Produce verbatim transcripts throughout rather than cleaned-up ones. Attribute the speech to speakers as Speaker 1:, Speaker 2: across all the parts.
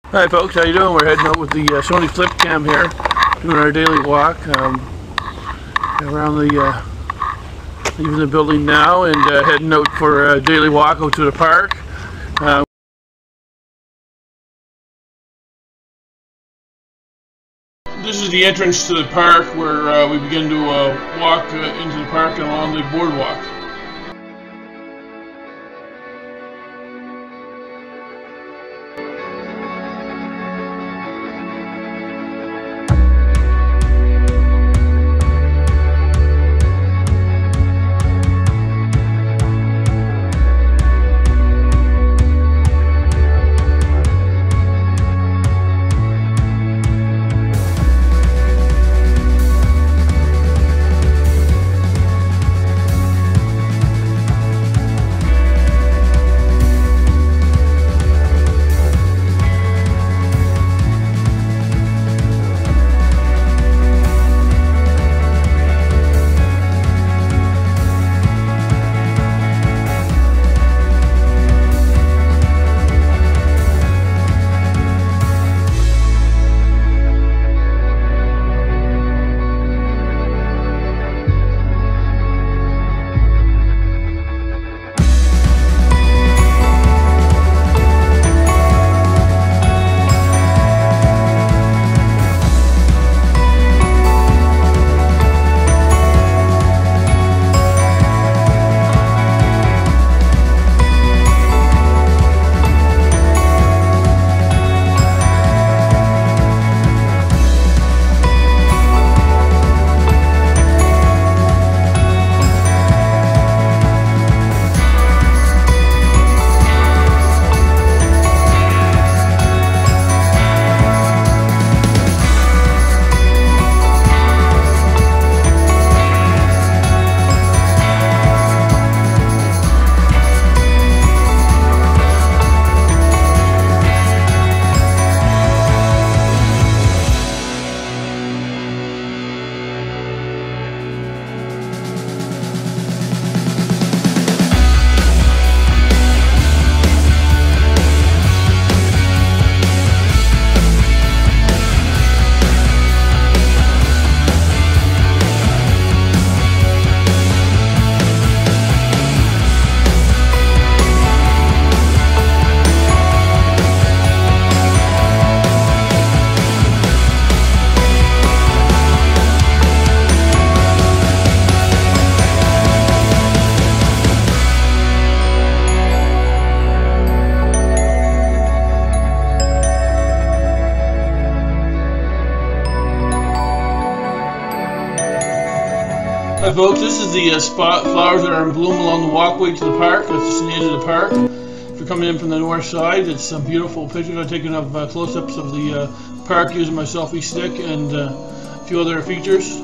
Speaker 1: Hi folks, how you doing? We're heading out with the uh, Sony Flip Cam here, doing our daily walk um, around the, uh, leaving the building now and uh, heading out for a daily walk out to the park. Uh, this is the entrance to the park where uh, we begin to uh, walk uh, into the park and along the boardwalk. Hi folks, this is the uh, spot flowers that are in bloom along the walkway to the park. That's just the edge of the park. If you're coming in from the north side, it's some beautiful pictures I've taken of uh, close-ups of the uh, park using my selfie stick and uh, a few other features.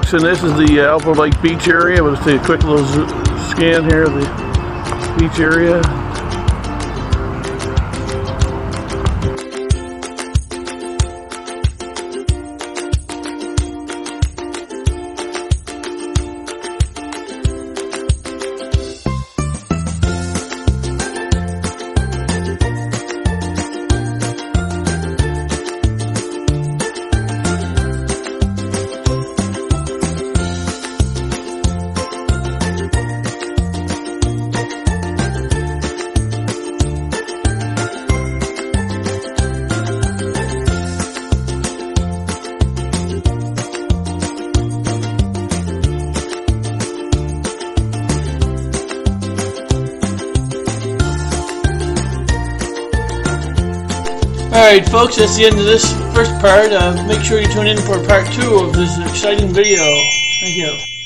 Speaker 1: folks, and this is the uh, Albro Lake beach area. We'll just take a quick little scan here of the beach area.
Speaker 2: Alright folks, that's the end of this first part. Uh, make sure you tune in for part two of this exciting video. Thank you.